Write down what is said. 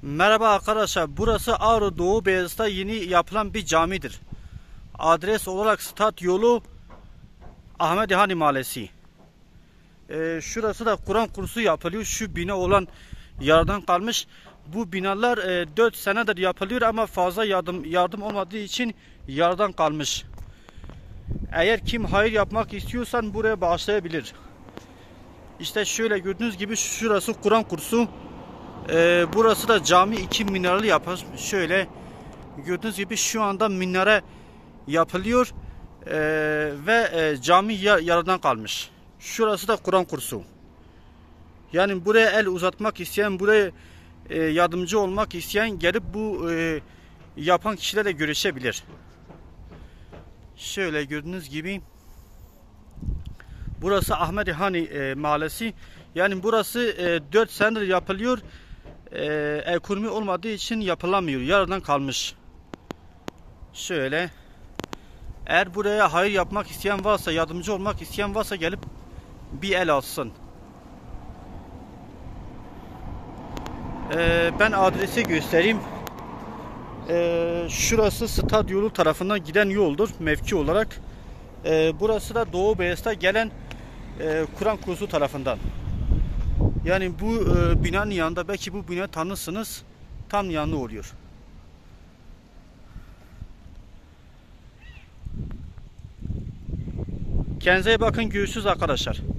Merhaba arkadaşlar, burası Ağrı Doğu Beyazıt'ta yeni yapılan bir camidir. Adres olarak Stat Yolu Ahmet Yani Mahallesi. Şurası da Kur'an kursu yapılıyor. Şu bina olan yarıdan kalmış. Bu binalar 4 senedir yapılıyor ama fazla yardım olmadığı için yarıdan kalmış. Eğer kim hayır yapmak istiyorsan buraya bağışlayabilir. İşte şöyle gördüğünüz gibi şurası Kur'an kursu. Burası da cami, 2 minareli yapar. Şöyle gördüğünüz gibi şu anda minare yapılıyor ve cami yarıdan kalmış. Şurası da Kur'an kursu. Yani buraya el uzatmak isteyen, buraya yardımcı olmak isteyen gelip bu yapan kişilerle görüşebilir. Şöyle gördüğünüz gibi burası Ahmet Yani Mahallesi. Yani burası 4 senedir yapılıyor. Ekonomi olmadığı için yapılamıyor. Yarıdan kalmış. Şöyle. Eğer buraya hayır yapmak isteyen varsa, yardımcı olmak isteyen varsa gelip bir el alsın. Ben adresi göstereyim. Şurası Stat Yolu tarafından giden yoldur mevki olarak. Burası da Doğu Beyazıt'a gelen Kur'an kursu tarafından. Yani bu binanın yanında, belki bu bina tanırsınız, tam yanında oluyor. Kendinize iyi bakın, görüşürüz arkadaşlar.